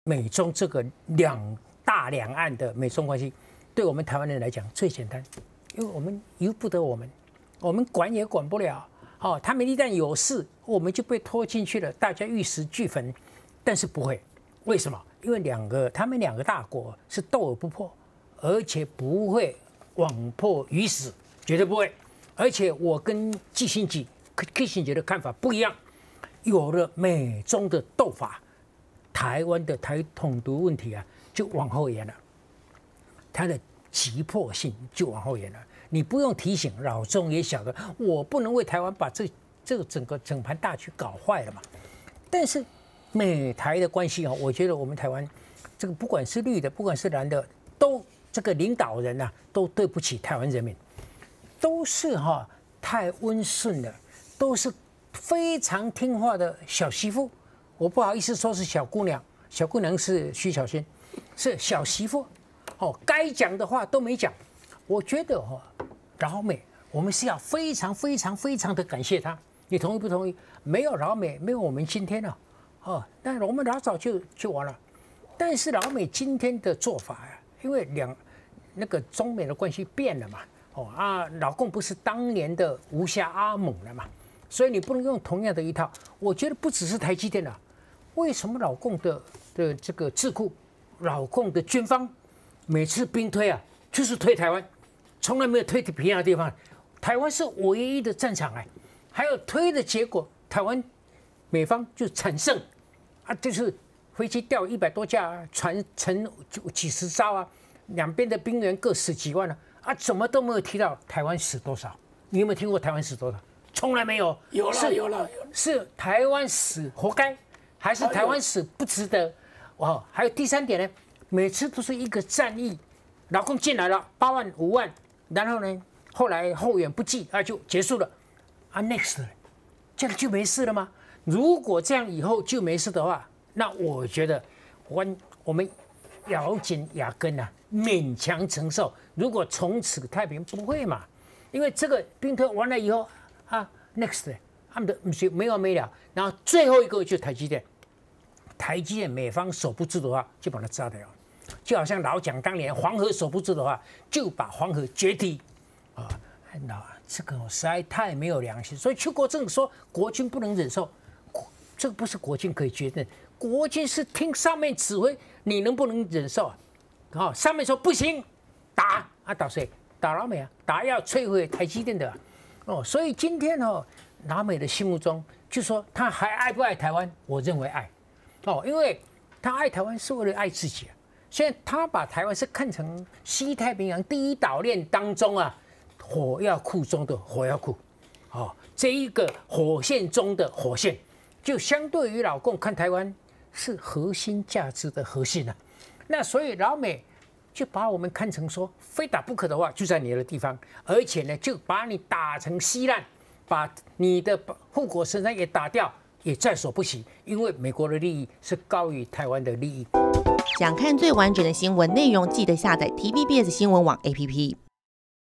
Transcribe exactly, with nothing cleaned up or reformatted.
美中这个两大两岸的美中关系，对我们台湾人来讲最简单，因为我们由不得我们，我们管也管不了。哦，他们一旦有事，我们就被拖进去了，大家玉石俱焚。但是不会，为什么？因为两个他们两个大国是斗而不破，而且不会网破于死，绝对不会。而且我跟基辛格、基辛格的看法不一样，有了美中的斗法，台湾的台统独问题啊就往后延了，它的急迫性就往后延了。你不用提醒，老中也晓得，我不能为台湾把这这个整个整盘大局搞坏了嘛。但是美台的关系啊，我觉得我们台湾这个不管是绿的，不管是蓝的，都这个领导人啊，都对不起台湾人民，都是哈、啊、太温顺了，都是非常听话的小媳妇。我不好意思说是小姑娘，小姑娘是徐小萱，是小媳妇。哦，该讲的话都没讲。我觉得哈、哦，老美我们是要非常非常非常的感谢他。你同意不同意？没有老美，没有我们今天啊，哦，但我们老早就就完了。但是老美今天的做法呀、啊，因为两那个中美的关系变了嘛，哦啊，老共不是当年的吴下阿蒙了嘛，所以你不能用同样的一套。我觉得不只是台积电啊，为什么老共的的这个智库、老共的军方每次兵推啊，就是推台湾？从来没有推平壤的地方，台湾是唯一的战场哎，还有推的结果，台湾美方就惨胜啊，就是飞机掉一百多架，船沉几十艘啊，两边的兵员各死几万了啊，怎么都没有提到台湾死多少？你有没有听过台湾死多少？从来没有。 有了，有了， 是台湾死活该，还是台湾死不值得？哦，还有第三点呢，每次都是一个战役，老共进来了八万五万。然后呢，后来后援不济啊，就结束了啊 ，next， 这样就没事了吗？如果这样以后就没事的话，那我觉得我我们咬紧牙根啊，勉强承受。如果从此太平，不会嘛？因为这个兵推完了以后啊 ，next， 他们的没完没了。然后最后一个就是台积电，台积电美方守不住的话，就把它炸掉。就好像老蒋当年黄河守不住的话，就把黄河决堤啊！那这个实在太没有良心。所以邱国正说国军不能忍受，这个不是国军可以决定，国军是听上面指挥，你能不能忍受啊？好，上面说不行，打啊，打谁？打老美啊，打要摧毁台积电的、啊、哦。所以今天哦，老美的心目中就说他还爱不爱台湾？我认为爱哦，因为他爱台湾是为了爱自己啊。现在他把台湾是看成西太平洋第一岛链当中啊，火药库中的火药库，哦，这一个火线中的火线，就相对于老共看台湾是核心价值的核心啊。那所以老美就把我们看成说非打不可的话，就在你的地方，而且呢就把你打成稀烂，把你的护国神山也打掉，也在所不惜，因为美国的利益是高于台湾的利益。 想看最完整的新闻内容，记得下载 T V B S 新闻网 A P P。